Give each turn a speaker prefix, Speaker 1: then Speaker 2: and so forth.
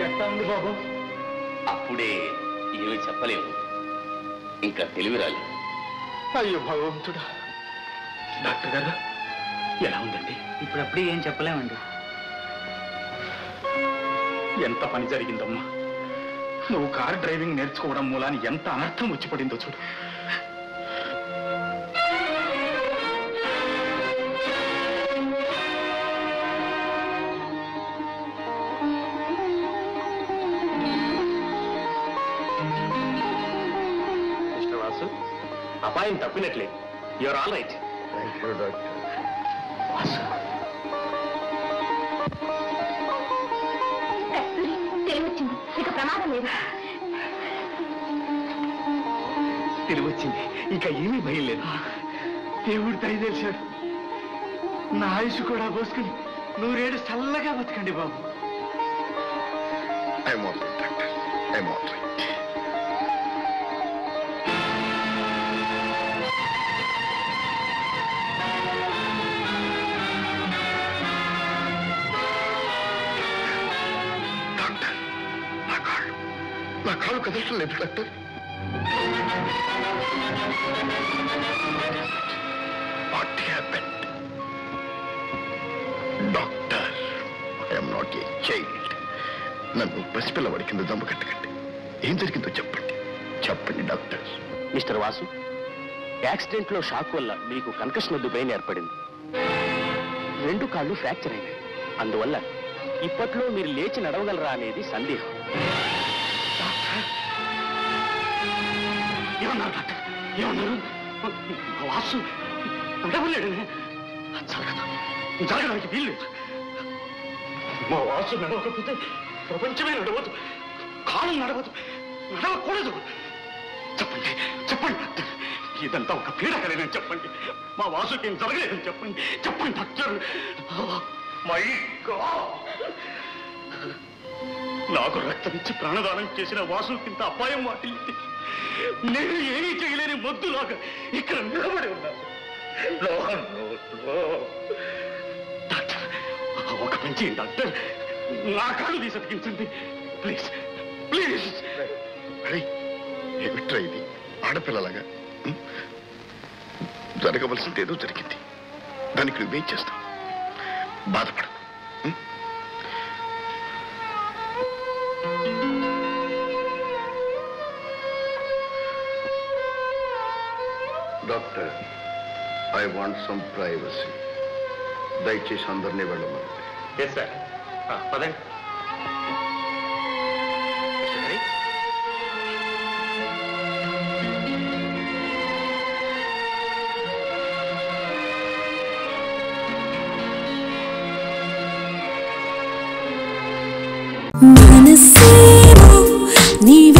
Speaker 1: ఎట్లా ఉంది బాబు?
Speaker 2: అప్పుడే ఏమి చెప్పలేవు, ఇంకా తెలివి రాలేదు.
Speaker 1: అయ్యో భగవంతుడా. డాక్టర్ గారు ఎలా ఉందండి?
Speaker 3: ఇప్పుడప్పుడే ఏం చెప్పలేమండి.
Speaker 1: ఎంత పని జరిగిందమ్మా. నువ్వు కారు డ్రైవింగ్ నేర్చుకోవడం మూలాన్ని ఎంత అనర్థం వచ్చి పడిందో చూడు.
Speaker 2: మిస్టర్ వాసు, అపాయం తప్పినట్లే. You're all right.
Speaker 4: Thank you doctor.
Speaker 5: తెలివచ్చింది, ఇక ప్రమాదం లేదు.
Speaker 1: తెలివచ్చింది, ఇంకా ఏమీ భయం లేదు. దేవుడు దయచేశాడు. నా ఆయుష్ కూడా పోసుకుని 100 ఏళ్ళు చల్లగా బతకండి బాబు.
Speaker 4: I'm all right doctor, I'm all right. Doctor, నా కాళ్ళు కదలటం లేదు doctor. What happened? Doctor, I'm not a child. నన్ను పసిపిల్లవాడి కింద దమ్ము కట్టకండి. ఏం జరిగిందో చెప్పండి, చెప్పండి డాక్టర్.
Speaker 2: మిస్టర్ వాసు, యాక్సిడెంట్ లో షాక్ వల్ల మీకు కన్కషన్ ఆఫ్ ది బ్రెయిన్ ఏర్పడింది. 2 కాళ్ళు ఫ్రాక్చర్ అయినాయి. అందువల్ల ఇప్పట్లో మీరు లేచి నడవగలరా అనేది సందేహం.
Speaker 1: ఏమన్నారు డాక్టర్? ఏమన్నారు? వాసు నడవలేడనే. జరగడానికి వీల్లేదు. మా వాసు నడవకపోతే ప్రపంచమే నడవదు, కాలం నడవదు, నడవకూడదు. చెప్పండి చెప్పండి డాక్టర్, ఇదంతా ఒక పీడకలేనని చెప్పండి. మా వాసుకి ఏం జరగలేదని చెప్పండి. చెప్పండి డాక్టర్. మై గాడ్, నాకు రక్తమిచ్చి ప్రాణదానం చేసిన వాసుకింత అపాయం వాటిల్లింది. నేను ఏమీ చేయలేని మొద్దులాగా ఇక్కడ నిలబడి ఉన్నాను. డాక్టర్, ఒక పని చేయండి డాక్టర్, నా కాళ్ళు తీసి అతికించండి ప్లీజ్ ప్లీజ్.
Speaker 4: ఏమిట్రా ఇది? ఆడపిల్లలాగా జరగవలసింది ఏదో జరిగింది. దానికి నువ్వేం చేస్తావు? బాధపడకు. Doctor, I want some privacy. దయచేసి అందరినీ వెళ్ళమని.
Speaker 2: ఎస్ సార్, పదండి.
Speaker 6: మనసేమో నీవే